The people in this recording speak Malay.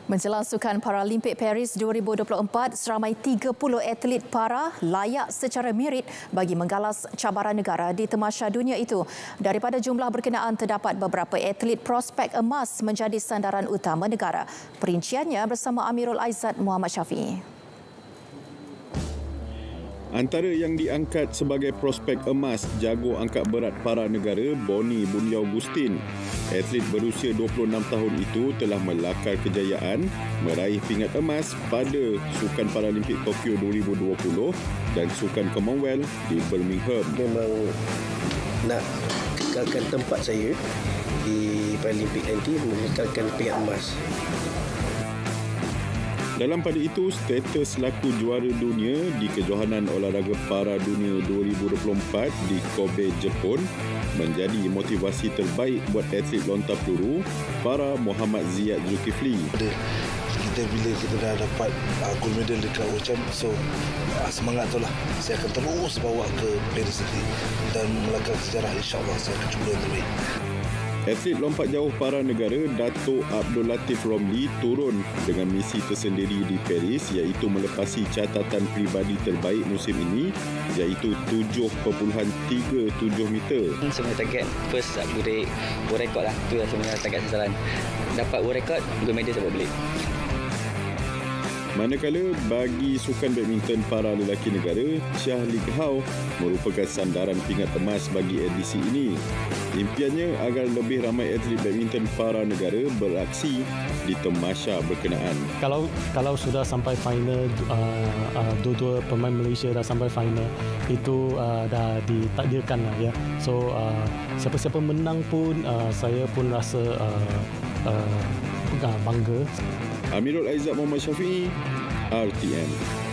Menjelang Sukan Paralimpik Paris 2024, seramai 30 atlet para layak secara merit bagi menggalas cabaran negara di Tamasya Dunia itu. Daripada jumlah berkenaan, terdapat beberapa atlet prospek emas menjadi sandaran utama negara. Perinciannya bersama Amirul Aizat Muhammad Syafiee. Antara yang diangkat sebagai prospek emas jago angkat berat para negara, Boni Buni Augustin. Atlet berusia 26 tahun itu telah melakar kejayaan meraih pingat emas pada Sukan Paralimpik Tokyo 2020 dan Sukan Commonwealth di Birmingham. Memang nak kekalkan tempat saya di Paralimpik nanti, mengekalkan pingat emas. Dalam pada itu, status selaku juara dunia di Kejohanan Olahraga Para Dunia 2024 di Kobe, Jepun menjadi motivasi terbaik buat atlet lontar peluru para Muhammad Ziyad Zulkifli. Bila kita dah dapat gold medal dekat World Champ, so semangat itulah saya akan terus bawa ke Paris nanti dan melangkah sejarah, insyaAllah saya akan cuba yang terbaik. Atlet lompat jauh para negara Dato' Abdul Latif Romli turun dengan misi tersendiri di Paris, iaitu melepasi catatan peribadi terbaik musim ini, iaitu 7.37 meter. Sebenarnya target first world record lah. Itu sebenarnya target sasaran. Dapat world record, gold medal dapat balik. Manakala bagi sukan badminton para lelaki negara, Shah Lee Hao merupakan sandaran pingat emas bagi edisi ini. Impiannya agar lebih ramai atlet badminton para negara beraksi di Tamasya berkenaan. Kalau sudah sampai final, dua-dua pemain Malaysia dah sampai final, itu dah ditakdirkan lah ya. So siapa-siapa menang pun saya pun rasa bangga. Amirul Aizat Muhammad Syafiee, RTM.